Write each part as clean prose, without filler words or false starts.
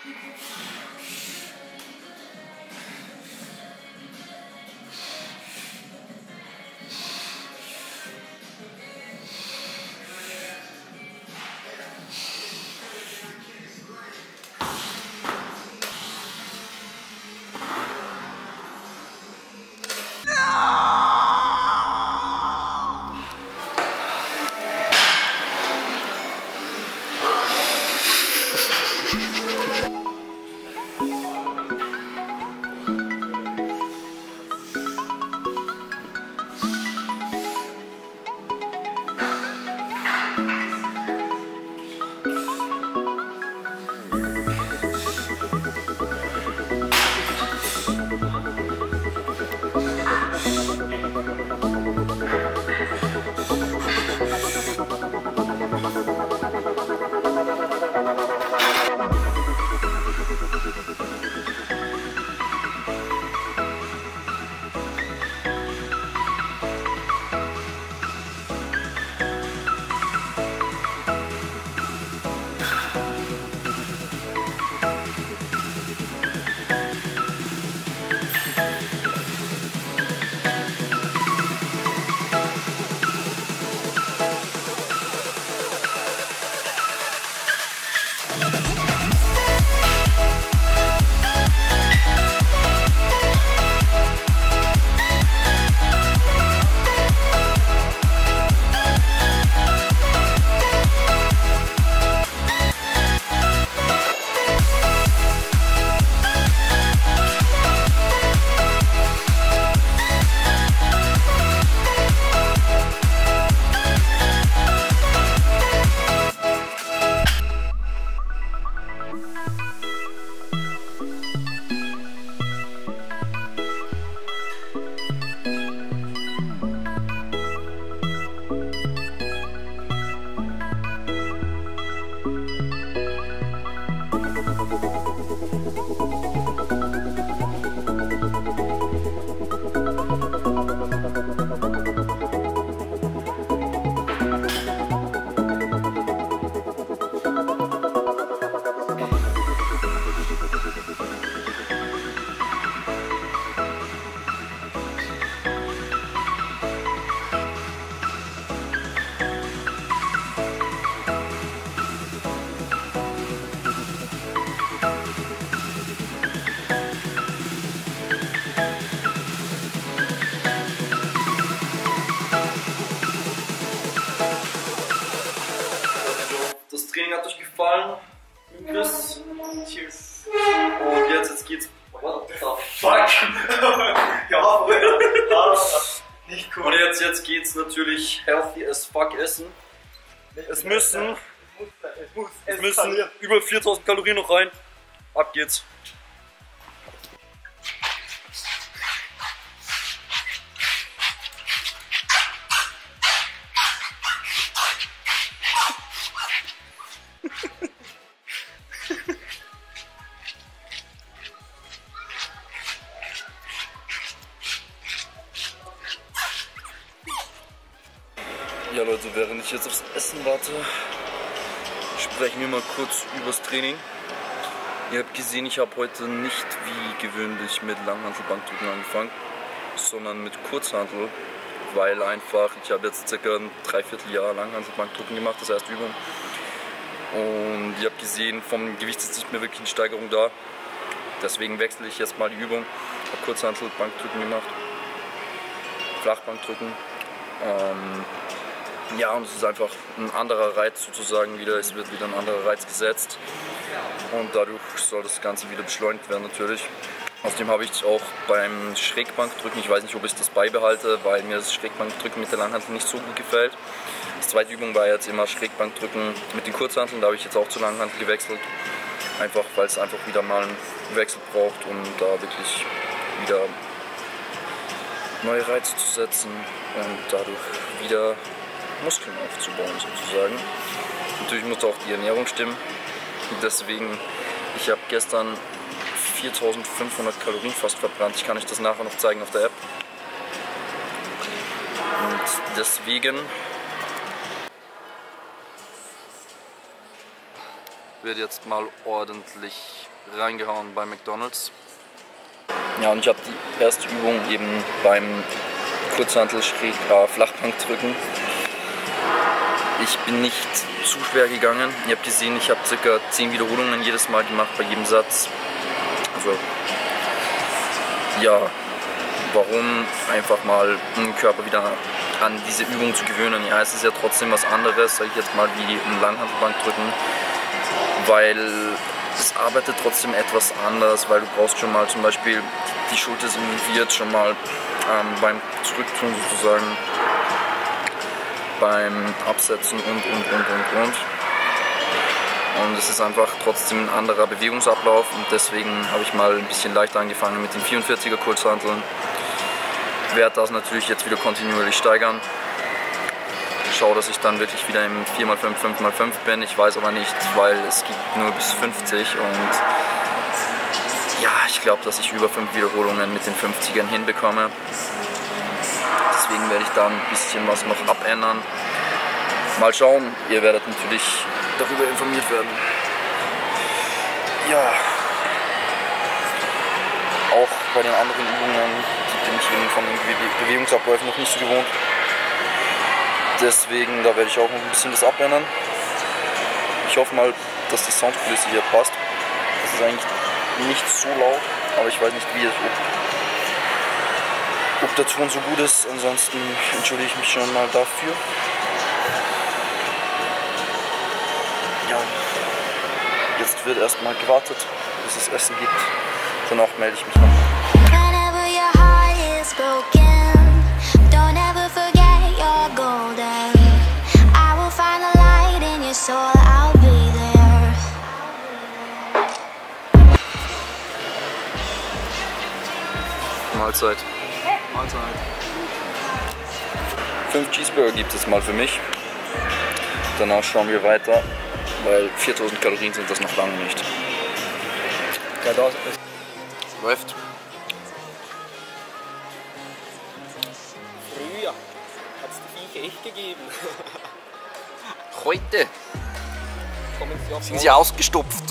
Training hat euch gefallen. Chris. Cheers. Und jetzt geht's. What the fuck? Ja, nicht cool. Und jetzt geht's natürlich healthy as fuck essen. Es müssen über 4000 Kalorien noch rein. Ab geht's. Ja Leute, während ich jetzt aufs Essen warte, sprechen wir mal kurz übers Training. Ihr habt gesehen, ich habe heute nicht wie gewöhnlich mit Langhantelbankdrücken angefangen, sondern mit Kurzhantel, weil einfach, ich habe jetzt circa ein Dreivierteljahr Langhantelbankdrücken gemacht, das heißt Übung. Und ihr habt gesehen, vom Gewicht ist nicht mehr wirklich eine Steigerung da. Deswegen wechsle ich jetzt mal die Übung. Ich habe Kurzhantelbankdrücken gemacht, Flachbankdrücken. Ja, und es ist einfach ein anderer Reiz sozusagen wieder, es wird wieder ein anderer Reiz gesetzt und dadurch soll das Ganze wieder beschleunigt werden natürlich. Außerdem habe ich auch beim Schrägbankdrücken, ich weiß nicht, ob ich das beibehalte, weil mir das Schrägbankdrücken mit der Langhantel nicht so gut gefällt. Die zweite Übung war jetzt immer Schrägbankdrücken mit den Kurzhanteln, da habe ich jetzt auch zur Langhantel gewechselt. Einfach, weil es einfach wieder mal einen Wechsel braucht, um da wirklich wieder neue Reize zu setzen und dadurch wieder Muskeln aufzubauen sozusagen. Natürlich muss auch die Ernährung stimmen. Und deswegen, ich habe gestern 4500 Kalorien fast verbrannt. Ich kann euch das nachher noch zeigen auf der App. Und deswegen wird jetzt mal ordentlich reingehauen bei McDonald's. Ja, und ich habe die erste Übung eben beim Kurzhantel-Flachbankdrücken. Ich bin nicht zu schwer gegangen. Ihr habt gesehen, ich habe ca. 10 Wiederholungen jedes Mal gemacht bei jedem Satz. Also ja, warum einfach mal den Körper wieder an diese Übung zu gewöhnen. Ja, es ist ja trotzdem was anderes, sage ich jetzt mal, wie ein Langhantelbankdrücken, weil es arbeitet trotzdem etwas anders, weil du brauchst schon mal zum Beispiel die Schulter ist involviert, schon mal beim Zurücktun sozusagen, beim Absetzen und. Und es ist einfach trotzdem ein anderer Bewegungsablauf und deswegen habe ich mal ein bisschen leichter angefangen mit den 44er Kurzhanteln. Werde das natürlich jetzt wieder kontinuierlich steigern. Schaue, dass ich dann wirklich wieder im 4x5, 5x5 bin. Ich weiß aber nicht, weil es gibt nur bis 50 und ja, ich glaube, dass ich über 5 Wiederholungen mit den 50ern hinbekomme. Deswegen werde ich da ein bisschen was noch abändern. Mal schauen, ihr werdet natürlich darüber informiert werden. Ja, auch bei den anderen Übungen, die bin ich eben von den Bewegungsabläufen noch nicht so gewohnt. Deswegen, da werde ich auch noch ein bisschen das abändern. Ich hoffe mal, dass die Soundkulisse hier passt. Es ist eigentlich nicht so laut, aber ich weiß nicht, ob der Ton so gut ist. Ansonsten entschuldige ich mich schon mal dafür. Ja, jetzt wird erstmal gewartet, bis es Essen gibt. Danach melde ich mich noch. Whenever your heart is broken, don't ever forget you're golden. I will find the light in your soul, I'll be there. Mahlzeit. Mahlzeit. 5 Cheeseburger gibt es mal für mich. Danach schauen wir weiter, weil 4000 Kalorien sind das noch lange nicht. Ja, das läuft. Früher hat es die Viecher echt gegeben. Heute Kommen Sie auf sind sie ausgestopft.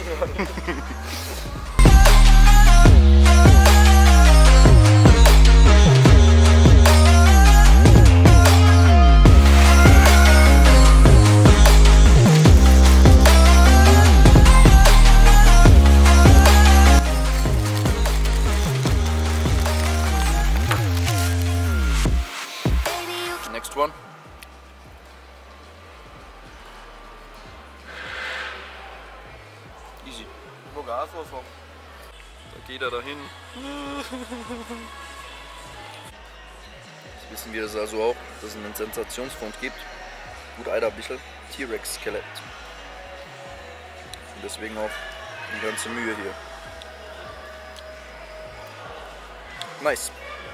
Next one. Easy. Wo Gas von? Da geht er dahin. Jetzt wissen wir es also auch, dass es einen Sensationsfund gibt. Gut Eider ein bisschen. T-Rex-Skelett. Und deswegen auch die ganze Mühe hier. Nice.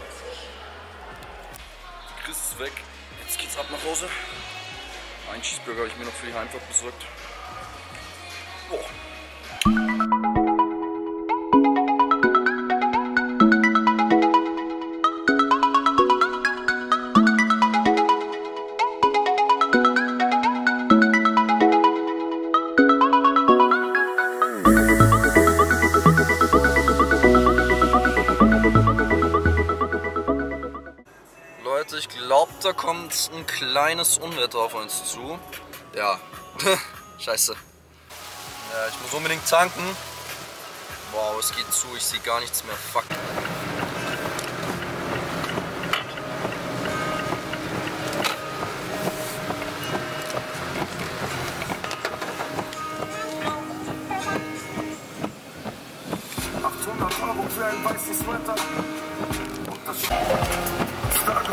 Chris ist weg. Jetzt geht's ab nach Hause. Einen Cheeseburger habe ich mir noch für die Heimfahrt besorgt. Boah. Leute, ich glaube, da kommt ein kleines Unwetter auf uns zu. Ja, scheiße. Ja, ich muss unbedingt tanken. Wow, es geht zu, ich sehe gar nichts mehr. Fuck. €800 für ein weißes Sweater. Und das Starke.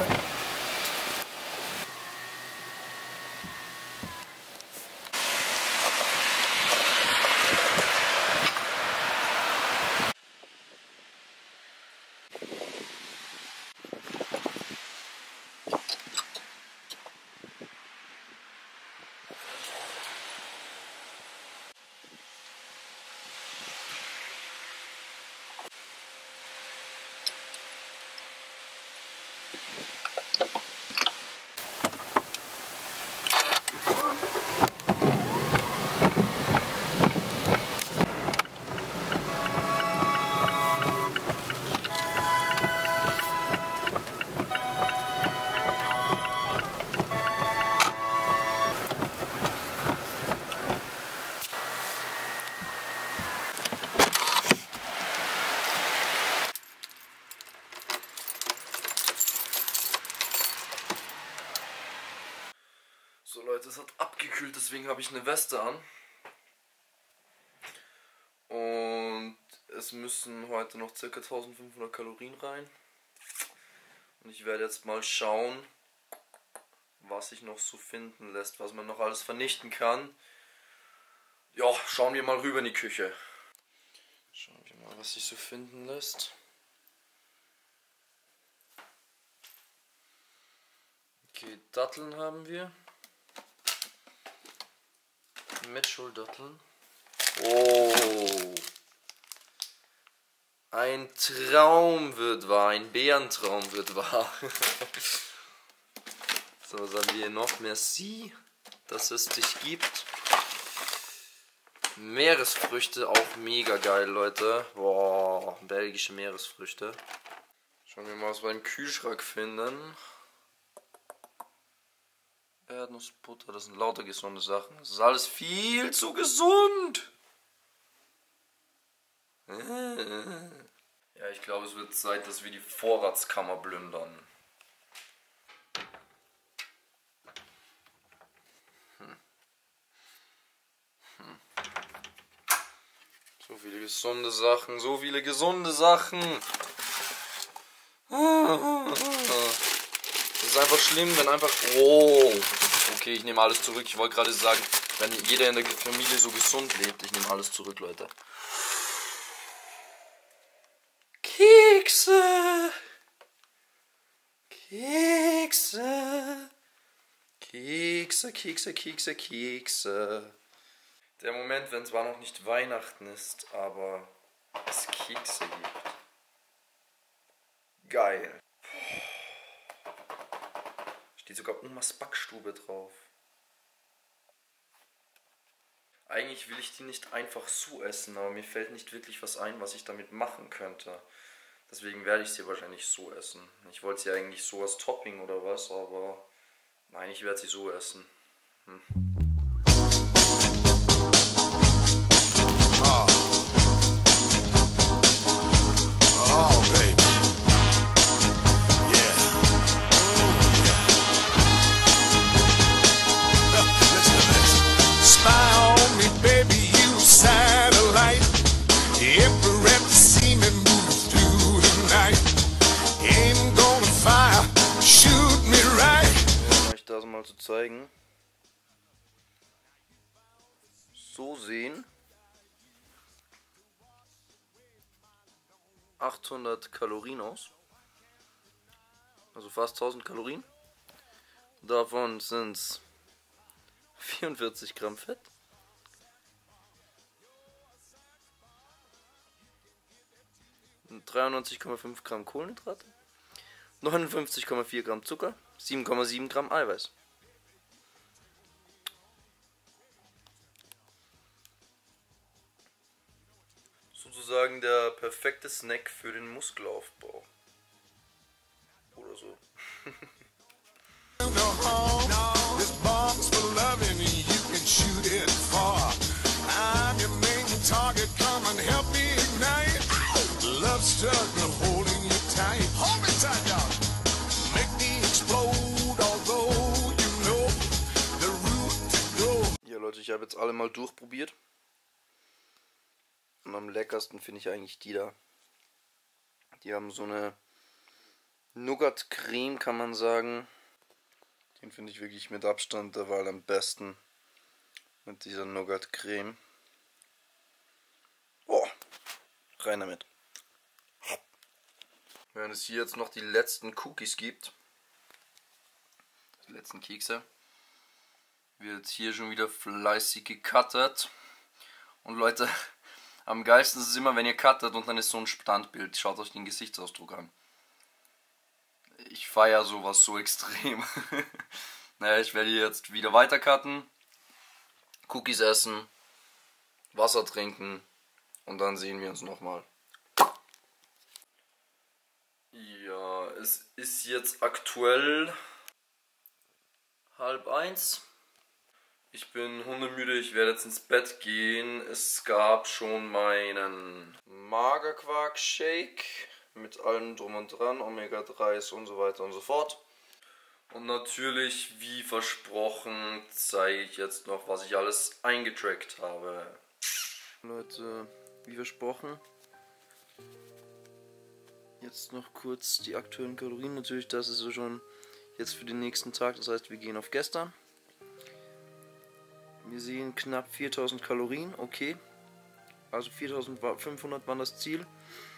deswegen habe ich eine Weste an. Und es müssen heute noch ca. 1500 Kalorien rein. Und ich werde jetzt mal schauen, was sich noch so finden lässt, was man noch alles vernichten kann. Ja, schauen wir mal rüber in die Küche. Schauen wir mal, was sich so finden lässt. Okay, Datteln haben wir. Mitchell-Datteln. Oh! Ein Traum wird wahr, ein Bärentraum wird wahr. So, was haben wir hier noch? Merci, dass es dich gibt. Meeresfrüchte, auch mega geil, Leute. Boah, belgische Meeresfrüchte. Schauen wir mal, was wir im Kühlschrank finden. Erdnussbutter, das sind lauter gesunde Sachen. Das ist alles viel zu gesund. Ja, ich glaube, es wird Zeit, dass wir die Vorratskammer plündern. So viele gesunde Sachen, so viele gesunde Sachen. Das ist einfach schlimm, wenn einfach... Oh, okay, ich nehme alles zurück. Ich wollte gerade sagen, wenn jeder in der Familie so gesund lebt, ich nehme alles zurück, Leute. Kekse! Kekse! Kekse, Kekse, Kekse, Kekse. Der Moment, wenn zwar noch nicht Weihnachten ist, aber es Kekse gibt. Geil. Steht sogar Omas Backstube drauf. Eigentlich will ich die nicht einfach so essen, aber mir fällt nicht wirklich was ein, was ich damit machen könnte. Deswegen werde ich sie wahrscheinlich so essen. Ich wollte sie eigentlich so als Topping oder was, aber nein, ich werde sie so essen. Oh, baby. Yeah. Listen to this. Spy on me, baby, you satellite. Ever at the see me move through the night. Aim gonna fire, shoot me right. Um euch das mal zu zeigen. So sehen 800 Kalorien aus, also fast 1000 Kalorien. Davon sind es 44 Gramm Fett, 93,5 Gramm Kohlenhydrate, 59,4 Gramm Zucker, 7,7 Gramm Eiweiß. Sozusagen der perfekte Snack für den Muskelaufbau. Oder so. This bomb's for loving, you can shoot it far. I'm your main target, come and help me ignite. Love struggle holding you tight. Hold me tight, dog. Make me explode, although you know the route to go. Ja, Leute, ich habe jetzt alle mal durchprobiert. Und am leckersten finde ich eigentlich die da. Die haben so eine Nougat-Creme, kann man sagen. Den finde ich wirklich mit Abstand der Wahl am besten. Mit dieser Nougat-Creme. Oh, rein damit. Wenn es hier jetzt noch die letzten Cookies gibt, die letzten Kekse, wird hier schon wieder fleißig gecuttet. Und Leute, am geilsten ist es immer, wenn ihr cuttet und dann ist so ein Standbild. Schaut euch den Gesichtsausdruck an. Ich feiere sowas so extrem. Naja, ich werde jetzt wieder weiter cutten, Cookies essen, Wasser trinken und dann sehen wir uns nochmal. Ja, es ist jetzt aktuell 12:30. Ich bin hundemüde, ich werde jetzt ins Bett gehen. Es gab schon meinen Magerquark-Shake mit allem drum und dran, Omega-3s und so weiter und so fort. Und natürlich, wie versprochen, zeige ich jetzt noch, was ich alles eingetrackt habe. Leute, wie versprochen, jetzt noch kurz die aktuellen Kalorien. Natürlich, das ist so schon jetzt für den nächsten Tag, das heißt, wir gehen auf gestern. Wir sehen knapp 4000 Kalorien, okay. Also 4500 waren das Ziel.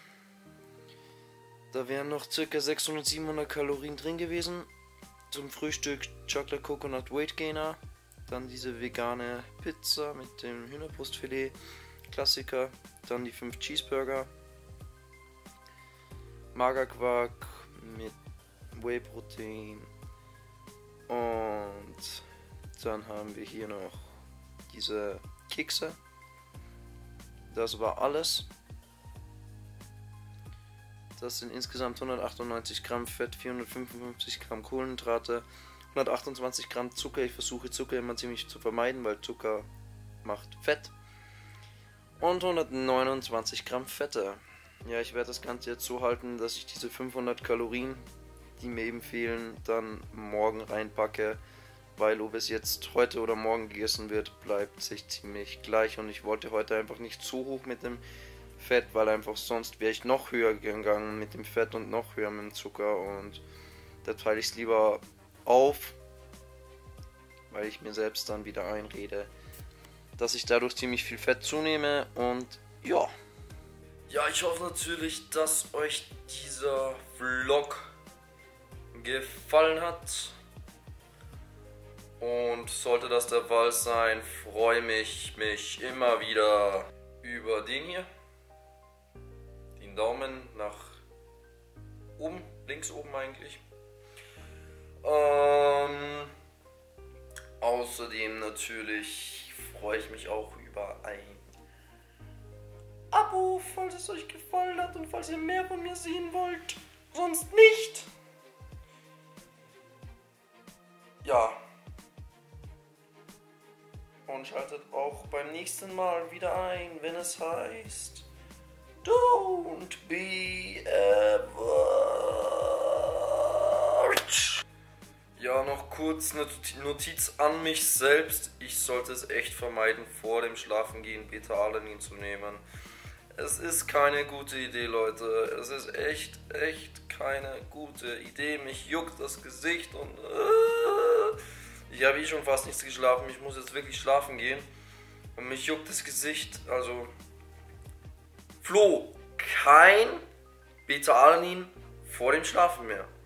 Da wären noch ca. 600, 700 Kalorien drin gewesen. Zum Frühstück Chocolate Coconut Weight Gainer. Dann diese vegane Pizza mit dem Hühnerbrustfilet. Klassiker. Dann die 5 Cheeseburger. Magerquark mit Whey Protein. Und dann haben wir hier noch diese Kekse. Das war alles. Das sind insgesamt 198 Gramm Fett, 455 Gramm Kohlenhydrate, 128 Gramm Zucker. Ich versuche Zucker immer ziemlich zu vermeiden, weil Zucker macht Fett. Und 129 Gramm Fette. Ja, ich werde das Ganze jetzt so halten, dass ich diese 500 Kalorien, die mir eben fehlen, dann morgen reinpacke. Weil ob es jetzt heute oder morgen gegessen wird, bleibt sich ziemlich gleich. Und ich wollte heute einfach nicht zu hoch mit dem Fett, weil einfach sonst wäre ich noch höher gegangen mit dem Fett und noch höher mit dem Zucker. Und da teile ich es lieber auf, weil ich mir selbst dann wieder einrede, dass ich dadurch ziemlich viel Fett zunehme. Und ja. Ja, ich hoffe natürlich, dass euch dieser Vlog gefallen hat. Und sollte das der Fall sein, freue mich immer wieder über den hier. Den Daumen nach oben, links oben eigentlich. Außerdem natürlich freue ich mich auch über ein Abo, falls es euch gefallen hat und falls ihr mehr von mir sehen wollt. Sonst nicht. Ja. Und schaltet auch beim nächsten Mal wieder ein, wenn es heißt Don't be average. Ja, noch kurz eine Notiz an mich selbst. Ich sollte es echt vermeiden, vor dem Schlafengehen Beta-Alanin zu nehmen. Es ist keine gute Idee, Leute. Es ist echt keine gute Idee. Mich juckt das Gesicht und ich habe schon fast nichts geschlafen. Ich muss jetzt wirklich schlafen gehen. Und mich juckt das Gesicht. Also, Flo, kein Beta-Alanin vor dem Schlafen mehr.